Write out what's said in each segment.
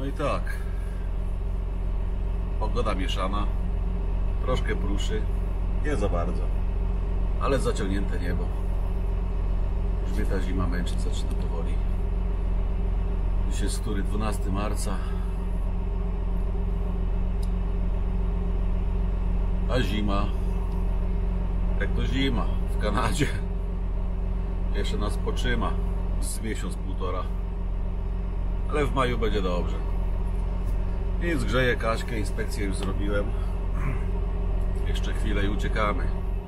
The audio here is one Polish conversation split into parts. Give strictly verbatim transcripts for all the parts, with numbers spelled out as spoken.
i tak, pogoda mieszana, troszkę pruszy, nie za bardzo, ale zaciągnięte niebo. Już mnie ta zima męczyć zaczyna powoli. Dziś jest który dwunastego marca, a zima, jak to zima w Kanadzie, jeszcze nas potrzyma z miesiąc, półtora. Ale w maju będzie dobrze. Nic, grzeję Kaśkę, inspekcję już zrobiłem. Jeszcze chwilę i uciekamy.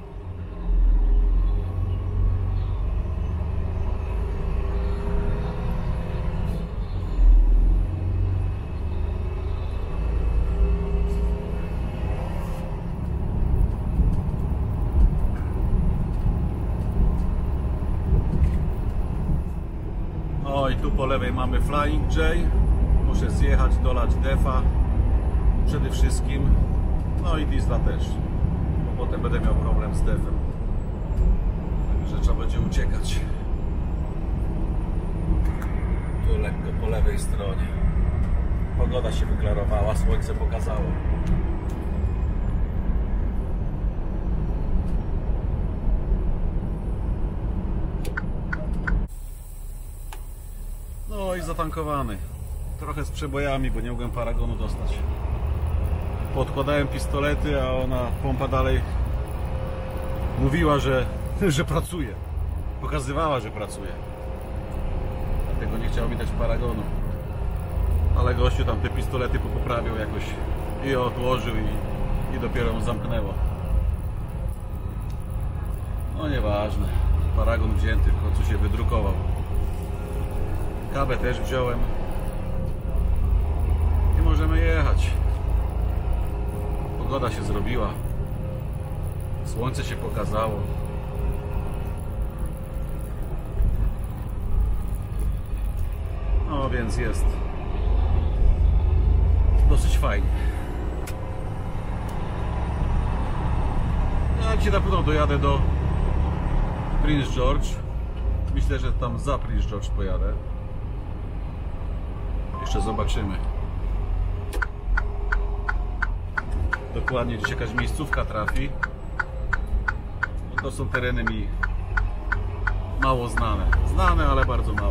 No i tu po lewej mamy Flying J. Muszę zjechać, dolać defa przede wszystkim. No i diesla też, bo potem będę miał problem z defem. Także trzeba będzie uciekać. Tu lekko po lewej stronie. Pogoda się wyklarowała, słońce pokazało. No i zatankowany. Trochę z przebojami, bo nie mogłem paragonu dostać. Podkładałem pistolety, a ona, pompa dalej mówiła, że, że pracuje. Pokazywała, że pracuje. Dlatego nie chciał mi dać paragonu. Ale gościu tam te pistolety poprawiał jakoś i odłożył i, i dopiero ją zamknęło. No nieważne. Paragon wzięty, w końcu się wydrukował. Kabę też wziąłem. I możemy jechać. Pogoda się zrobiła. Słońce się pokazało. No więc jest dosyć fajnie. Ja dzisiaj na pewno dojadę do Prince George. Myślę, że tam za Prince George pojadę. Jeszcze zobaczymy. Dokładnie gdzieś jakaś miejscówka trafi. No to są tereny mi mało znane. Znane, ale bardzo mało.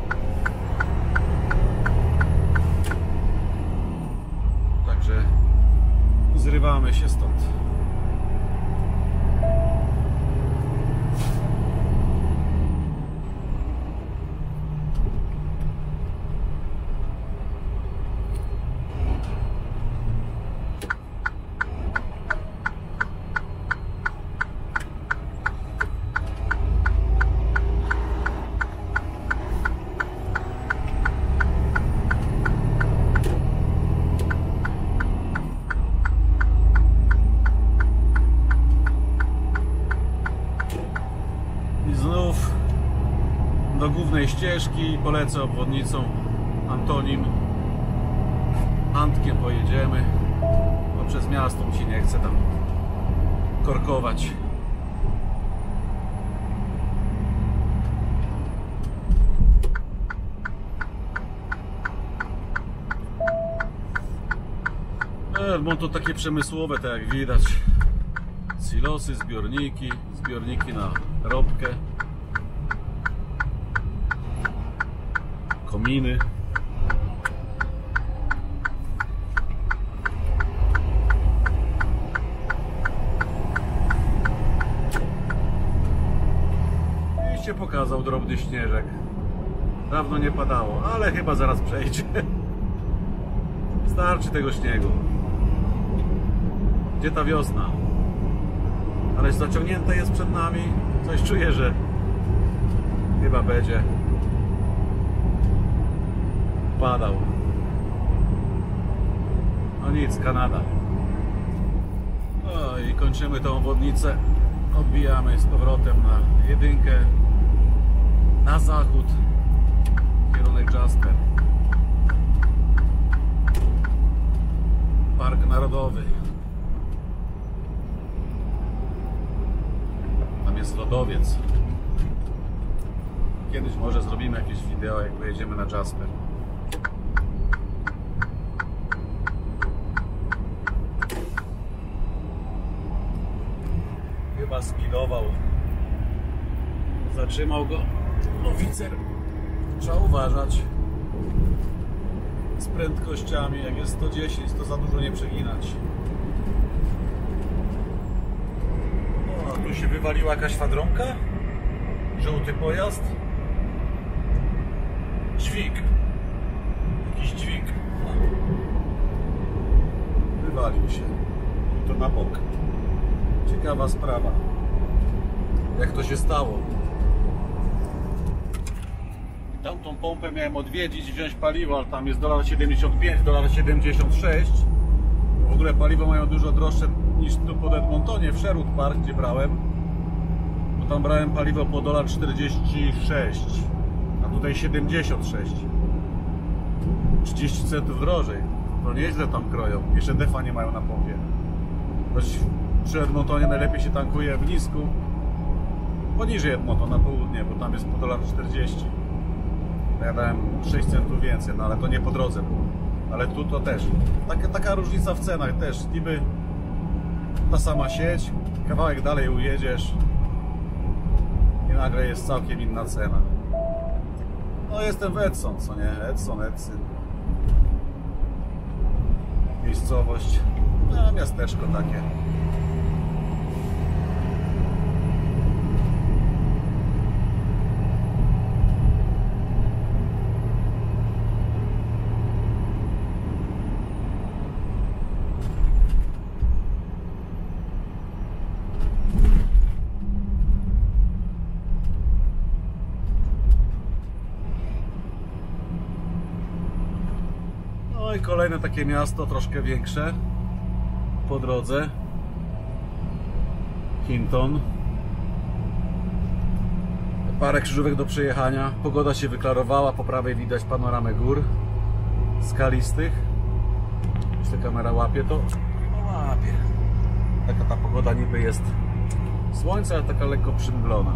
Także zrywamy się stąd. Znów do głównej ścieżki polecę obwodnicą Antonim. Antkiem pojedziemy, bo przez miasto mi się nie chce tam korkować. Bo to takie przemysłowe, tak jak widać. Silosy, zbiorniki, zbiorniki na ropkę, kominy. I się pokazał drobny śnieżek. Dawno nie padało, ale chyba zaraz przejdzie. Starczy tego śniegu. Gdzie ta wiosna? Ale zaciągnięte jest przed nami. Coś czuję, że chyba będzie padał. No nic, Kanada. No i kończymy tą obwodnicę. Odbijamy z powrotem na jedynkę, na zachód, kierunek Jasper. Park Narodowy. Tam jest lodowiec. Kiedyś może zrobimy jakieś wideo, jak pojedziemy na Jasper. zaspidował. Zatrzymał go oficer. Trzeba uważać z prędkościami. Jak jest sto dziesięć, to za dużo nie przeginać. No, a tu się wywaliła jakaś fadronka. Żółty pojazd. Dźwig. Jakiś dźwig. Wywalił się. I to na bok. Ciekawa sprawa. Jak to się stało? Tamtą pompę miałem odwiedzić, wziąć paliwo, ale tam jest dolar siedemdziesiąt pięć, dolar siedemdziesiąt sześć. W ogóle paliwo mają dużo droższe niż tu pod Edmontonie, w Sherwood Park, gdzie brałem. Bo tam brałem paliwo po dolar czterdzieści sześć, a tutaj siedemdziesiąt sześć. trzydzieści centów drożej. To nieźle tam kroją. Jeszcze defa nie mają na pompie. Choć przy Edmontonie najlepiej się tankuje w Nisku. Poniżej Edmonton na południe, bo tam jest po dolar czterdzieści. Ja dałem sześć centów więcej, no ale to nie po drodze było. Ale tu to też. Taka, taka różnica w cenach też. Niby ta sama sieć, kawałek dalej ujedziesz i nagle jest całkiem inna cena. No jestem w Edson, co nie? Edson, Edsyn. Miejscowość, no miasteczko takie. No i kolejne takie miasto, troszkę większe po drodze. Hinton. Parę krzyżówek do przejechania. Pogoda się wyklarowała, po prawej widać panoramę gór skalistych. Jeśli kamera łapie, to no łapie. Taka ta pogoda niby jest słońce, ale taka lekko przymglona.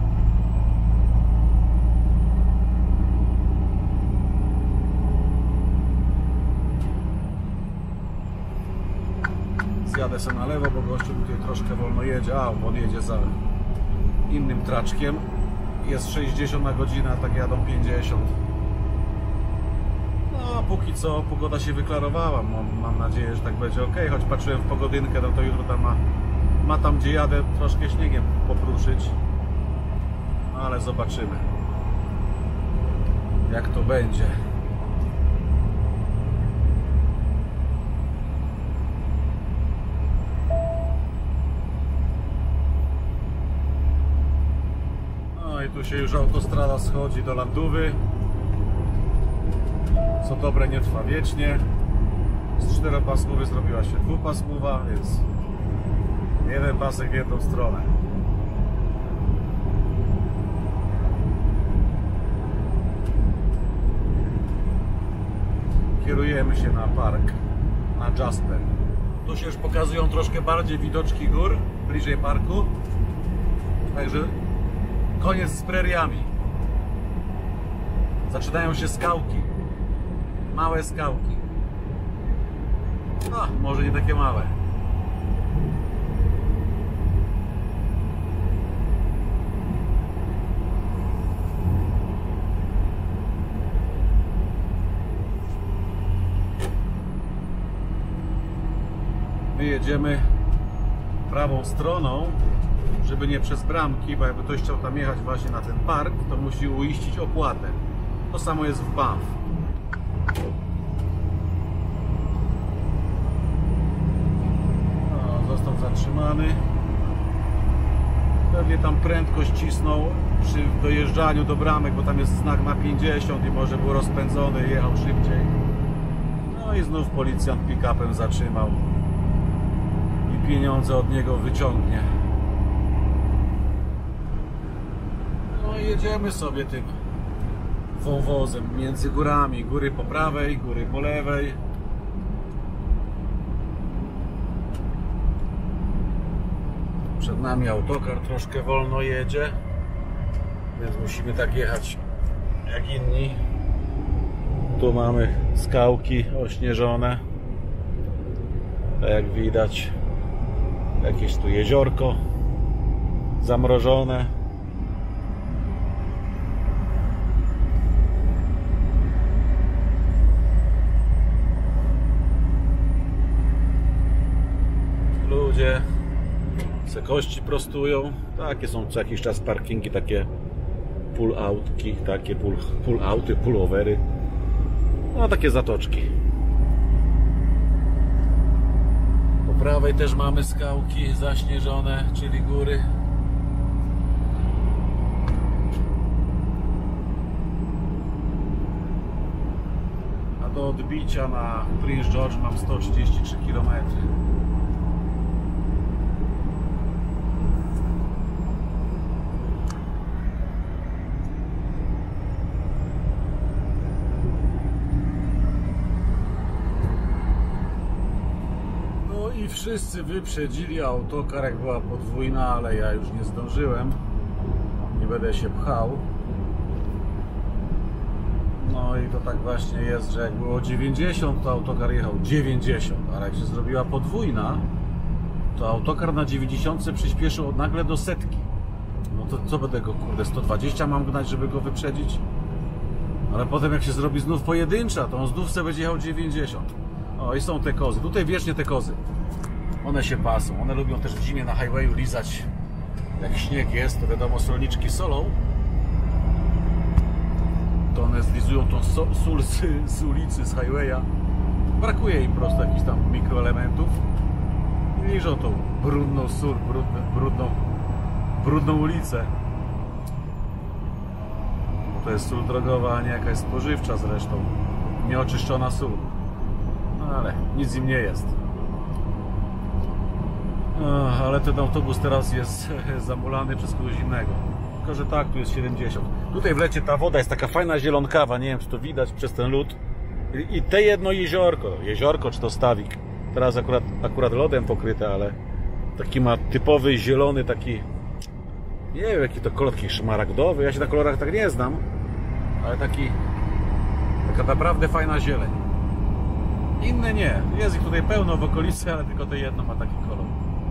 Zjadę sobie na lewo, bo gościu tutaj troszkę wolno jedzie. A, on jedzie za innym traczkiem. Jest sześćdziesiąt na godzinę, a tak jadą pięćdziesiąt. No, póki co pogoda się wyklarowała. Mam, mam nadzieję, że tak będzie ok. Choć patrzyłem w pogodynkę, no to jutro tam ma, ma tam, gdzie jadę, troszkę śniegiem popruszyć. No, ale zobaczymy, jak to będzie. No i tu się już autostrada schodzi do Landówy. Co dobre, nie trwa wiecznie. Z czteropasmowy zrobiła się dwupasmowa, więc jeden pasek w jedną stronę. Kierujemy się na park, na Jasper. Tu się już pokazują troszkę bardziej widoczki gór, bliżej parku. Także koniec z preriami. Zaczynają się skałki. Małe skałki. No, może nie takie małe. My jedziemy prawą stroną, żeby nie przez bramki, bo jakby ktoś chciał tam jechać właśnie na ten park, to musi uiścić opłatę. To samo jest w Banff. No, został zatrzymany. Pewnie tam prędkość cisnął przy dojeżdżaniu do bramek, bo tam jest znak na pięćdziesiąt i może był rozpędzony i jechał szybciej. No i znów policjant pick-upem zatrzymał i pieniądze od niego wyciągnie. No i jedziemy sobie tym wąwozem między górami. Góry po prawej, góry po lewej. Przed nami autokar troszkę wolno jedzie, więc musimy tak jechać jak inni. Tu mamy skałki ośnieżone. Tak jak widać, jakieś tu jeziorko. zamrożone. Ludzie se kości prostują. Takie są co jakiś czas parkingi, takie pull outki, takie pull, pull outy, pullovery. No takie zatoczki. Po prawej też mamy skałki zaśnieżone, czyli góry. A do odbicia na Prince George mam sto trzydzieści trzy kilometry. I wszyscy wyprzedzili autokar, jak była podwójna, ale ja już nie zdążyłem. Nie będę się pchał. No i to tak właśnie jest, że jak było dziewięćdziesiąt, to autokar jechał dziewięćdziesiąt, ale jak się zrobiła podwójna, to autokar na dziewięćdziesiątce przyspieszył nagle do setki. No to co będę go, kurde, sto dwadzieścia mam gnać, żeby go wyprzedzić? Ale potem jak się zrobi znów pojedyncza, to on znów sobie będzie jechał dziewięćdziesiąt. O, i są te kozy. Tutaj wiecznie te kozy. One się pasą. One lubią też w zimie na highwayu lizać. Jak śnieg jest, to wiadomo, solniczki solą. To one zlizują tą sól z, z ulicy, z highwaya. Brakuje im po prostu jakichś tam mikroelementów. I liżą tą brudną sól, brudną, brudną, brudną ulicę. To jest sól drogowa, a nie jakaś spożywcza zresztą. Nieoczyszczona sól. No ale nic im nie jest. Ach, ale ten autobus teraz jest zamulany przez kogoś innego. Tylko że tak, tu jest siedemdziesiąt. Tutaj w lecie ta woda jest taka fajna zielonkawa. Nie wiem, czy to widać przez ten lód. I, i te jedno jeziorko. Jeziorko czy to stawik. Teraz akurat, akurat lodem pokryte, ale taki ma typowy zielony, taki... Nie wiem, jaki to kolor, taki szmaragdowy. Ja się na kolorach tak nie znam. Ale taki... Taka naprawdę fajna zieleń. Inne nie. Jest ich tutaj pełno w okolicy, ale tylko to jedno ma taki kolor.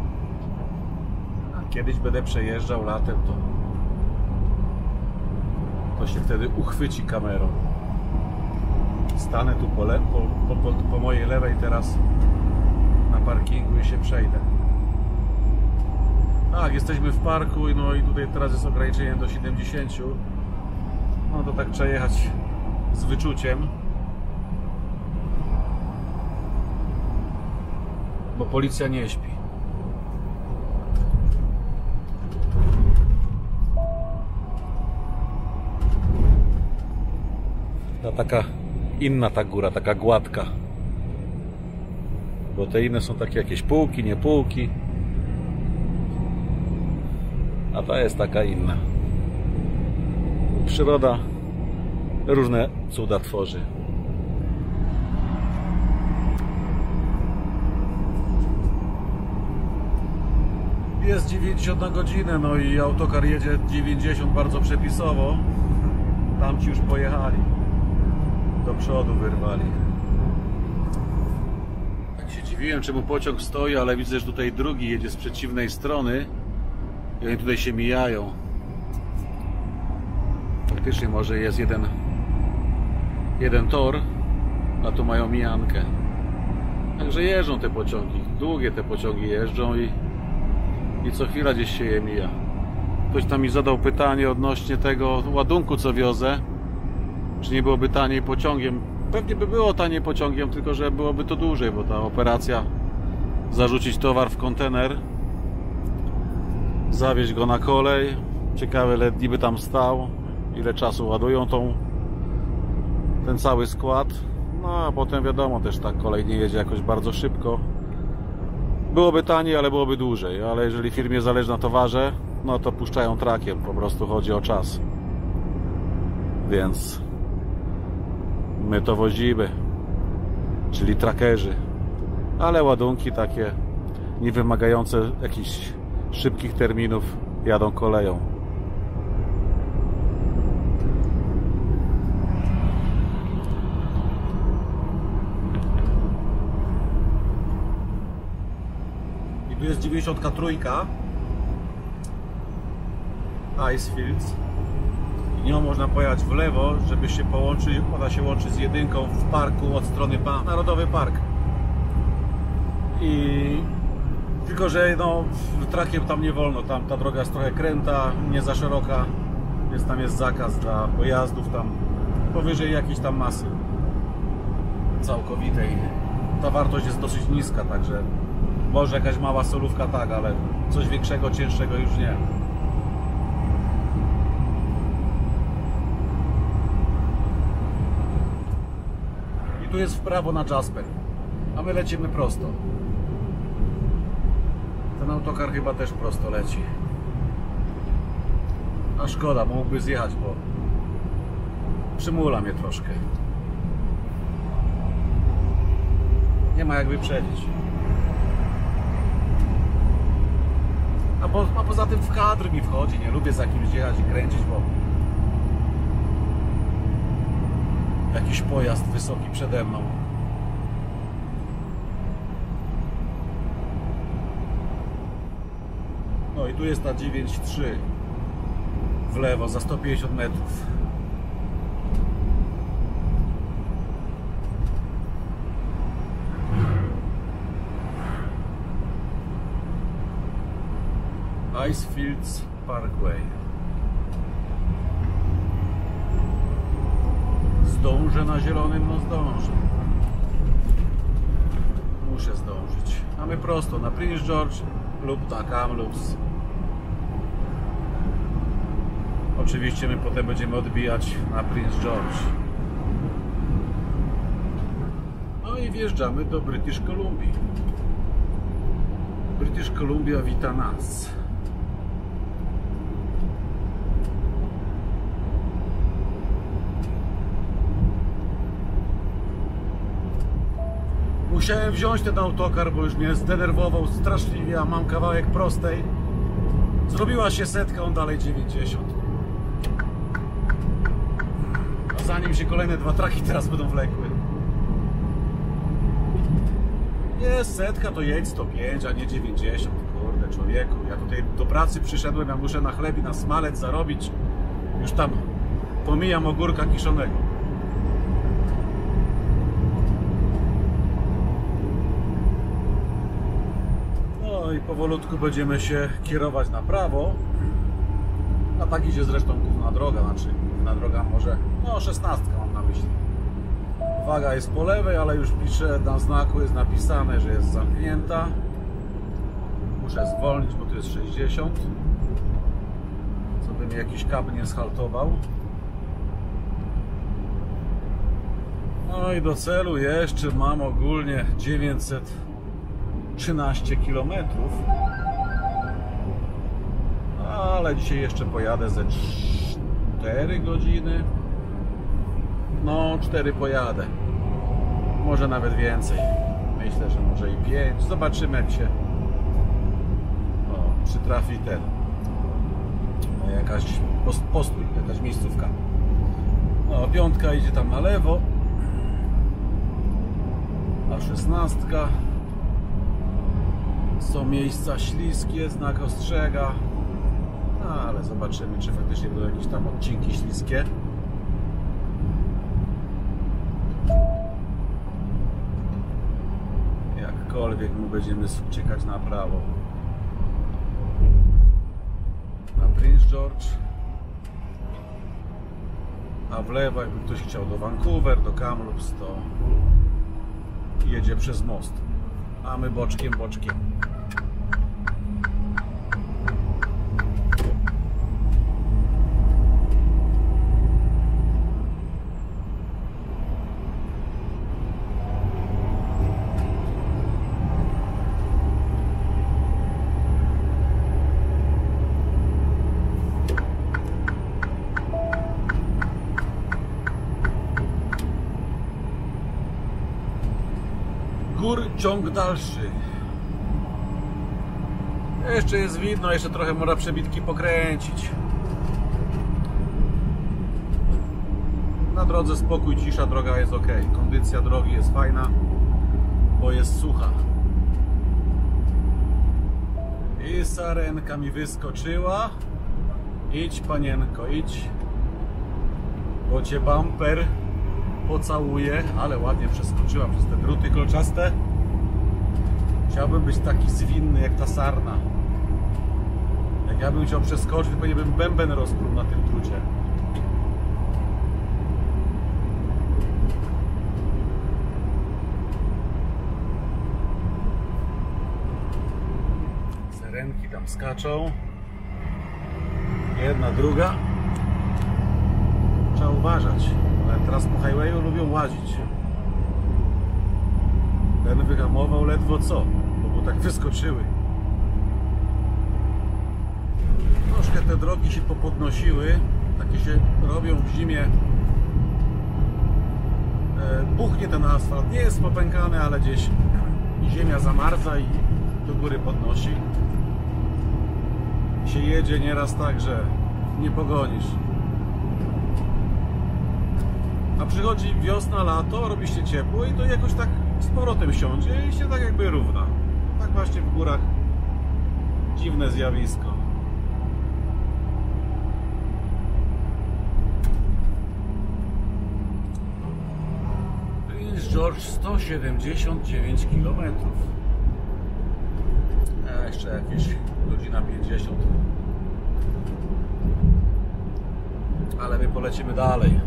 A kiedyś będę przejeżdżał latem, to to się wtedy uchwyci kamerą. Stanę tu po, le po, po, po, po mojej lewej teraz na parkingu i się przejdę. Tak, jesteśmy w parku, no i tutaj teraz jest ograniczenie do siedemdziesięciu. No to tak trzeba jechać z wyczuciem. Bo policja nie śpi. Ta taka inna ta góra, taka gładka. Bo te inne są takie jakieś półki, nie półki. A ta jest taka inna. Przyroda różne cuda tworzy. Jest dziewięćdziesiąt na godzinę, no i autokar jedzie dziewięćdziesiąt bardzo przepisowo. Tamci już pojechali. Do przodu wyrwali. Tak się dziwiłem, czemu pociąg stoi, ale widzę, że tutaj drugi jedzie z przeciwnej strony i oni tutaj się mijają. Faktycznie może jest jeden jeden tor, a tu mają mijankę. Także jeżdżą te pociągi. Długie te pociągi jeżdżą i I co chwila gdzieś się je mija. Ktoś tam mi zadał pytanie odnośnie tego ładunku, co wiozę. Czy nie byłoby taniej pociągiem? Pewnie by było taniej pociągiem, tylko że byłoby to dłużej, bo ta operacja zarzucić towar w kontener, zawieźć go na kolej. Ciekawe, ile dni by tam stał, ile czasu ładują tą, ten cały skład. No a potem wiadomo, też ta kolej nie jedzie jakoś bardzo szybko. Byłoby taniej, ale byłoby dłużej. Ale jeżeli firmie zależy na towarze, no to puszczają trakiem. Po prostu chodzi o czas. Więc my to wozimy, czyli trakerzy. Ale ładunki takie nie wymagające jakichś szybkich terminów jadą koleją. Tu jest dziewięćdziesiątka trójka. Icefields. I nią można pojechać w lewo, żeby się połączyć. Ona się łączy z jedynką w parku od strony Banff, Narodowy Park. I tylko, że no, trakiem tam nie wolno, tam ta droga jest trochę kręta, nie za szeroka, więc tam jest zakaz dla pojazdów tam powyżej jakiejś tam masy całkowitej. Ta wartość jest dosyć niska, także może jakaś mała solówka tak, ale coś większego, cięższego już nie. I tu jest w prawo na Jasper, a my lecimy prosto. Ten autokar chyba też prosto leci. A szkoda, mógłby zjechać, bo przymula mnie troszkę. Nie ma jak wyprzedzić. A, po, a poza tym w kadr mi wchodzi. Nie lubię za kimś jechać i kręcić, bo jakiś pojazd wysoki przede mną. No i tu jest ta dziewięć trzy w lewo za sto pięćdziesiąt metrów. Icefields Parkway. Zdążę na zielonym? No zdążę. Muszę zdążyć. A my prosto na Prince George lub na Kamloops. Oczywiście my potem będziemy odbijać na Prince George. No i wjeżdżamy do British Columbia. British Columbia wita nas. Musiałem wziąć ten autokar, bo już mnie zdenerwował straszliwie, a mam kawałek prostej. Zrobiła się setka, on dalej dziewięćdziesiąt. A zanim się kolejne dwa traki teraz będą wlekły. Jest setka, to jedź sto pięć, a nie dziewięćdziesiąt. Kurde człowieku, ja tutaj do pracy przyszedłem, ja muszę na chleb i na smalec zarobić. Już tam pomijam ogórka kiszonego. No i powolutku będziemy się kierować na prawo. A tak idzie zresztą główna droga, znaczy główna droga może, no szesnastka mam na myśli. Waga jest po lewej, ale już piszę, na znaku jest napisane, że jest zamknięta. Muszę zwolnić, bo tu jest sześćdziesiąt. Co by mi jakiś kab nie schaltował. No i do celu jeszcze mam ogólnie dziewięćset trzynaście kilometrów. Ale dzisiaj jeszcze pojadę ze cztery godziny. No, cztery pojadę. Może nawet więcej. Myślę, że może i pięć. Zobaczymy, jak się o, przytrafi ten jakaś postój, jakaś miejscówka. No, piątka idzie tam na lewo. A szesnastka. Są miejsca śliskie, znak ostrzega. No, ale zobaczymy, czy faktycznie będą jakieś tam odcinki śliskie. Jakkolwiek mu będziemy uciekać na prawo. Na Prince George. A w lewo, jakby ktoś chciał do Vancouver, do Kamloops, to jedzie przez most. A my boczkiem, boczkiem. Gór ciąg dalszy. Jeszcze jest widno, jeszcze trochę można przebitki pokręcić. Na drodze spokój, cisza, droga jest ok. Kondycja drogi jest fajna, bo jest sucha. I sarenka mi wyskoczyła. Idź, panienko, idź, bo cię bumper pocałuje, ale ładnie przeskoczyłam przez te druty kolczaste. Chciałbym być taki zwinny jak ta sarna. Jak ja bym chciał przeskoczyć, to pewnie bym bęben rozpruł na tym drucie. Syrenki tam skaczą. Jedna, druga. Trzeba uważać. Ale teraz po highwayu lubią łazić. Ten wyhamował ledwo co, bo tak wyskoczyły. Troszkę te drogi się popodnosiły. Takie się robią w zimie. Buchnie ten asfalt. Nie jest popękany, ale gdzieś ziemia zamarza i do góry podnosi. Się jedzie nieraz tak, że nie pogonisz. A przychodzi wiosna, lato, robi się ciepło i to jakoś tak z powrotem siądzie i się tak jakby równa. Tak właśnie w górach dziwne zjawisko. Prince George sto siedemdziesiąt dziewięć kilometrów. A jeszcze jakieś godzina pięćdziesiąt. Ale my polecimy dalej.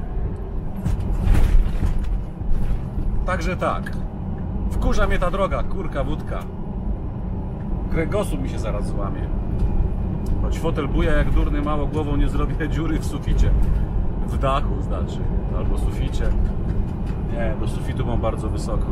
Także tak. Wkurza mnie ta droga, kurka wódka. Kręgosłup mi się zaraz złamie. Choć fotel buja jak durny, mało głową nie zrobię dziury w suficie. W dachu znaczy. Albo suficie. Nie, do sufitu mam bardzo wysoko.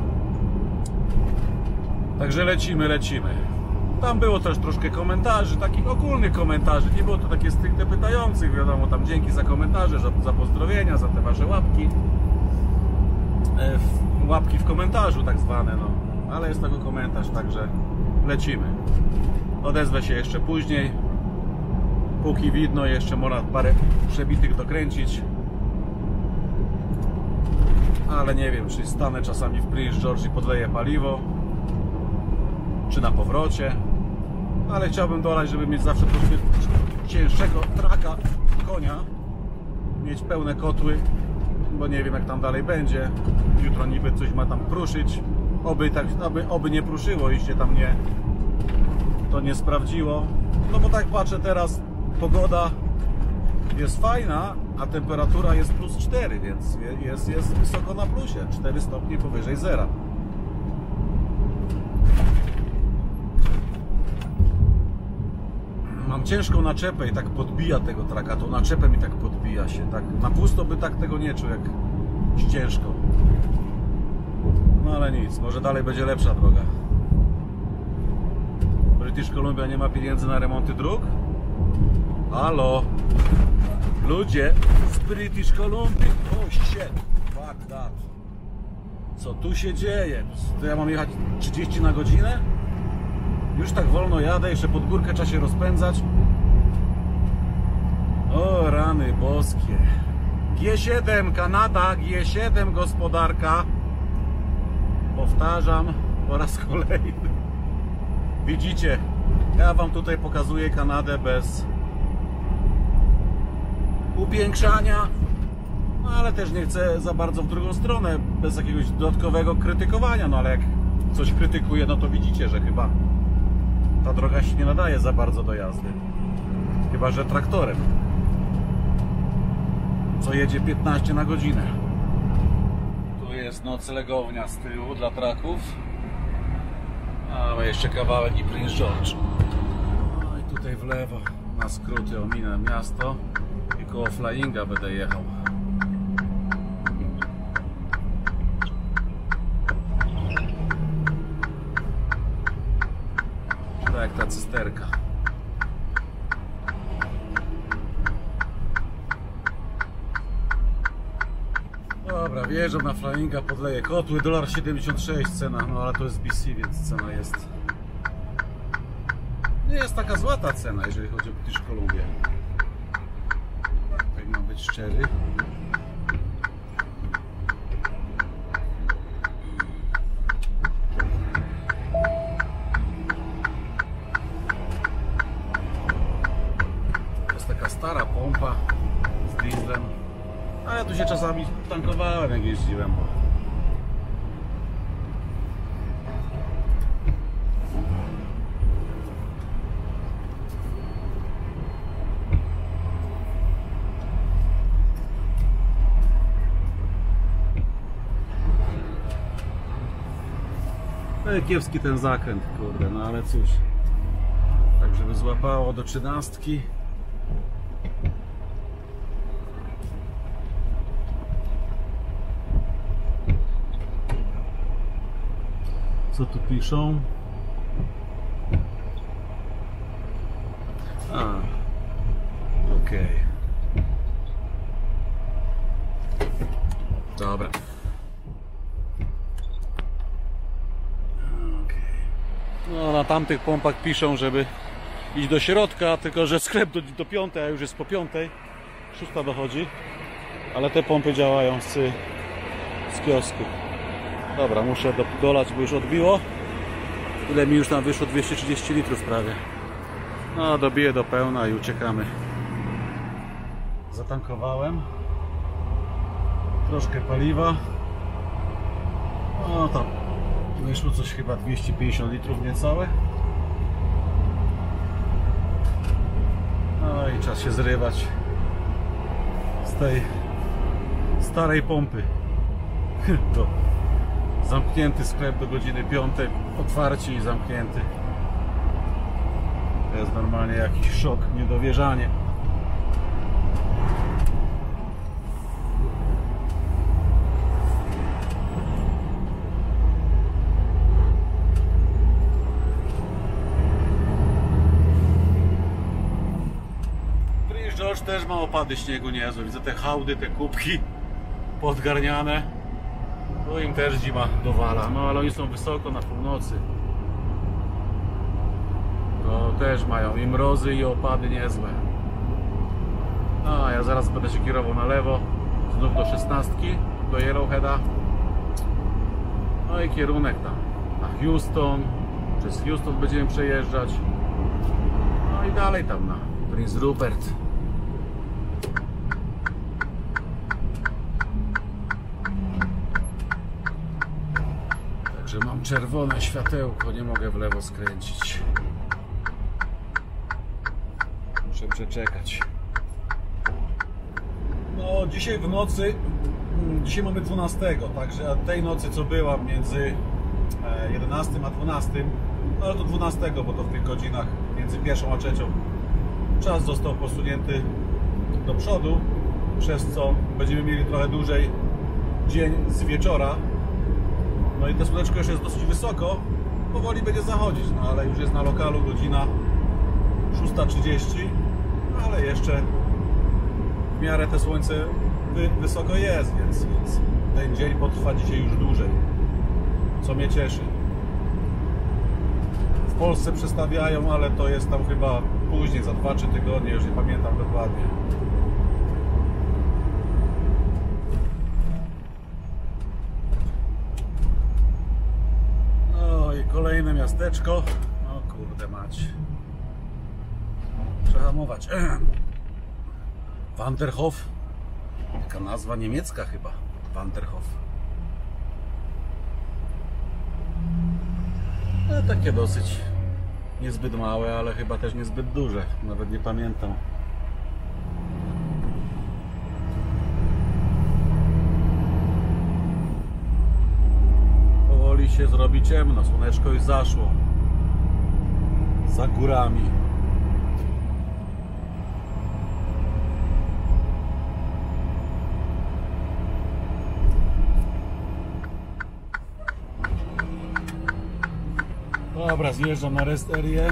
Także lecimy, lecimy. Tam było też troszkę komentarzy, takich ogólnych komentarzy. Nie było to takie stricte pytających. Wiadomo, tam dzięki za komentarze, za, za pozdrowienia, za te wasze łapki. E, w, łapki w komentarzu tak zwane, no. Ale jest tego komentarz, także lecimy. Odezwę się jeszcze później. Póki widno, jeszcze można parę przebitych dokręcić. Ale nie wiem, czy stanę czasami w Prince George i podleję paliwo, czy na powrocie. Ale chciałbym dolać, żeby mieć zawsze troszkę cięższego traka konia. Mieć pełne kotły, bo nie wiem jak tam dalej będzie. Jutro niby coś ma tam pruszyć. Oby, tak, oby, oby nie pruszyło i się tam nie to nie sprawdziło. No bo tak patrzę teraz, pogoda jest fajna, a temperatura jest plus cztery, więc jest, jest wysoko na plusie. cztery stopnie powyżej zera. Mam ciężką naczepę i tak podbija tego traka. Tą naczepę mi tak podbija się. Tak, na pusto by tak tego nie czuł, jak z ciężką. No ale nic, może dalej będzie lepsza droga. British Columbia nie ma pieniędzy na remonty dróg? Halo? Ludzie z British Columbia. Oh shit, fuck that. Co tu się dzieje? To ja mam jechać trzydzieści na godzinę? Już tak wolno jadę, jeszcze pod górkę trzeba się rozpędzać. O rany boskie. G siedem Kanada, G siedem gospodarka. Powtarzam po raz kolejny. Widzicie, ja wam tutaj pokazuję Kanadę bez upiększania, no ale też nie chcę za bardzo w drugą stronę, bez jakiegoś dodatkowego krytykowania, no ale jak coś krytykuję, no to widzicie, że chyba ta droga się nie nadaje za bardzo do jazdy. Chyba że traktorem, co jedzie piętnaście na godzinę. Tu jest noclegownia z tyłu dla traków. A jeszcze kawałek i Prince George. No i tutaj w lewo na skróty ominę miasto i koło Flyinga będę jechał. Tak jak ta cysterka. Dobra, wjeżdżam na Flyinga, podleję kotły, dolar siedemdziesiąt sześć cena, no ale to jest B C, więc cena jest... Nie jest taka zła ta cena, jeżeli chodzi o British Columbia. Tak mam być szczery. To jest taka stara się czasami tankowałem, jak jeździłem. No i kiepski ten zakręt, kurde, no ale cóż. Tak, żeby złapało do trzynastki. Co tu piszą? A, okej. Okay. Dobra. No, na tamtych pompach piszą, żeby iść do środka, tylko że sklep do, do piątej, a już jest po piątej. Szósta dochodzi. Ale te pompy działają z, z kiosku. Dobra, muszę do, dolać, bo już odbiło. Ile mi już tam wyszło? dwieście trzydzieści litrów prawie. No, dobiję do pełna i uciekamy. Zatankowałem. Troszkę paliwa. No tam wyszło coś chyba dwieście pięćdziesiąt litrów niecałe. No i czas się zrywać z tej starej pompy. Do, zamknięty sklep do godziny piątej, otwarci i zamknięty. To jest normalnie jakiś szok, niedowierzanie. George też ma opady śniegu niezłe. Widzę te hałdy, te kubki podgarniane. To im też zima dowala. No ale oni są wysoko na północy. To też mają i mrozy, i opady niezłe. No a ja zaraz będę się kierował na lewo. Znów do szesnastki, do Yellowheada. No i kierunek tam na Houston. Przez Houston będziemy przejeżdżać. No i dalej tam na Prince Rupert. Także mam czerwone światełko, nie mogę w lewo skręcić. Muszę przeczekać. No dzisiaj w nocy, dzisiaj mamy dwunastego, także tej nocy co była między jedenastym a dwunastym, no ale to dwunastego, bo to w tych godzinach między pierwszą a trzecią czas został posunięty do przodu, przez co będziemy mieli trochę dłużej dzień z wieczora. No i to słoneczko już jest dosyć wysoko, powoli będzie zachodzić, no ale już jest na lokalu godzina szósta trzydzieści, no ale jeszcze w miarę te słońce wy, wysoko jest, więc, więc ten dzień potrwa dzisiaj już dłużej, co mnie cieszy. W Polsce przestawiają, ale to jest tam chyba później, za dwa trzy tygodnie, już nie pamiętam dokładnie. No i kolejne miasteczko. O kurde mać. Trzeba hamować. Wanderhof. Taka nazwa niemiecka chyba. Wanderhof. No, takie dosyć niezbyt małe, ale chyba też niezbyt duże. Nawet nie pamiętam. Powoli się zrobi ciemno. Słoneczko już zaszło. Za górami. Dobra, zjeżdżam na rest area.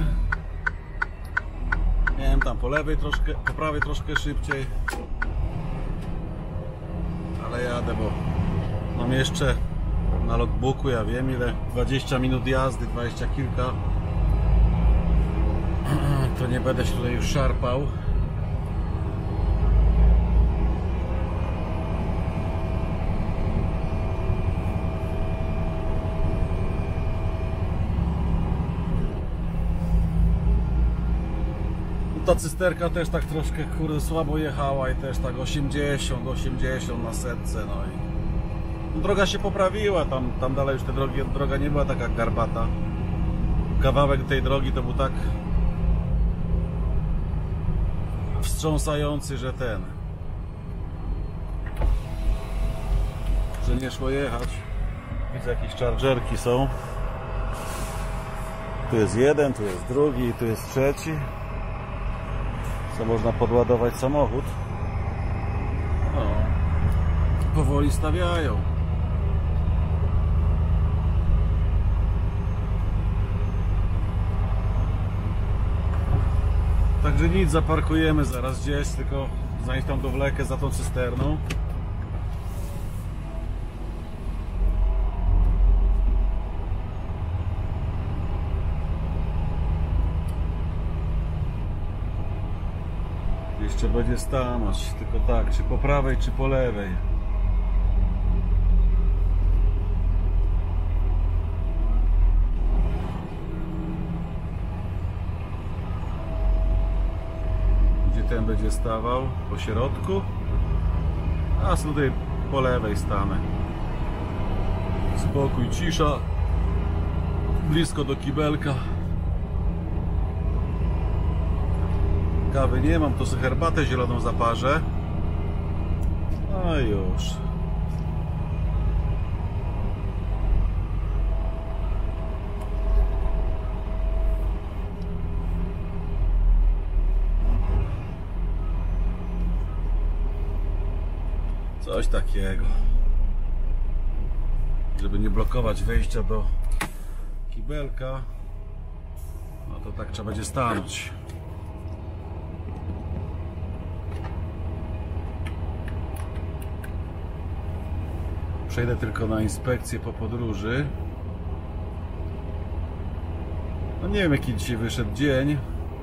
Miałem tam po lewej troszkę, po prawej troszkę szybciej. Ale jadę, bo mam jeszcze na logbooku, ja wiem ile, dwadzieścia minut jazdy, dwadzieścia kilka. To nie będę się tutaj już szarpał. ta cysterka też tak troszkę kurde słabo jechała i też tak osiemdziesiąt, osiemdziesiąt na setce, no i no, droga się poprawiła, tam, tam dalej już te drogi, droga nie była taka garbata. Kawałek tej drogi to był tak wstrząsający, że ten, że nie szło jechać. Widzę, jakieś chargerki są. Tu jest jeden, tu jest drugi, tu jest trzeci. Co można podładować samochód. No, powoli stawiają. Także nic, zaparkujemy zaraz gdzieś, tylko zanim tam dowlekę za tą cysterną. Jeszcze będzie stanąć, tylko tak, czy po prawej, czy po lewej. Gdzie ten będzie stawał? Po środku? A tutaj po lewej stanę. Spokój, cisza. Blisko do kibelka. Kawy nie mam, to sobie herbatę zieloną zaparzę. No i już. Coś takiego. Żeby nie blokować wejścia do kibelka, no to tak trzeba będzie stanąć. Przejdę tylko na inspekcję po podróży. No nie wiem, jaki dzisiaj wyszedł dzień.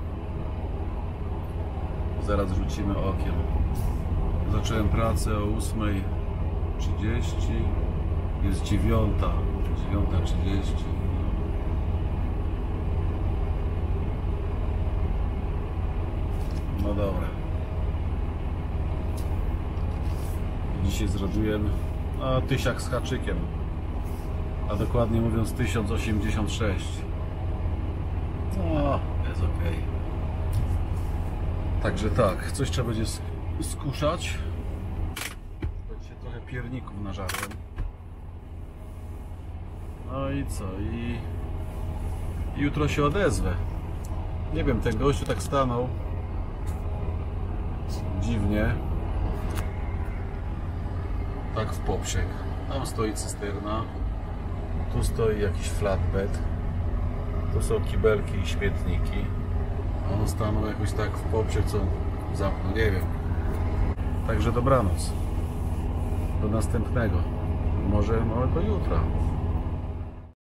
Zaraz rzucimy okiem. Zacząłem pracę o ósmej trzydzieści. Jest dziewiąta. dziewiąta trzydzieści. No dobra. Dzisiaj zrobiłem a tysiak z haczykiem, a dokładnie mówiąc tysiąc osiemdziesiąt sześć. No, jest ok. Także tak, coś trzeba będzie skuszać. Będzie trochę pierników nażarłem. No i co? I, I jutro się odezwę. Nie wiem, ten gościu tak stanął dziwnie. Tak w poprzek. Tam stoi cysterna. Tu stoi jakiś flatbed. Tu są kibelki i śmietniki. A on stanął jakoś tak w poprzek, co zamknął. Nie wiem. Także dobranoc. Do następnego. Może, może do jutra.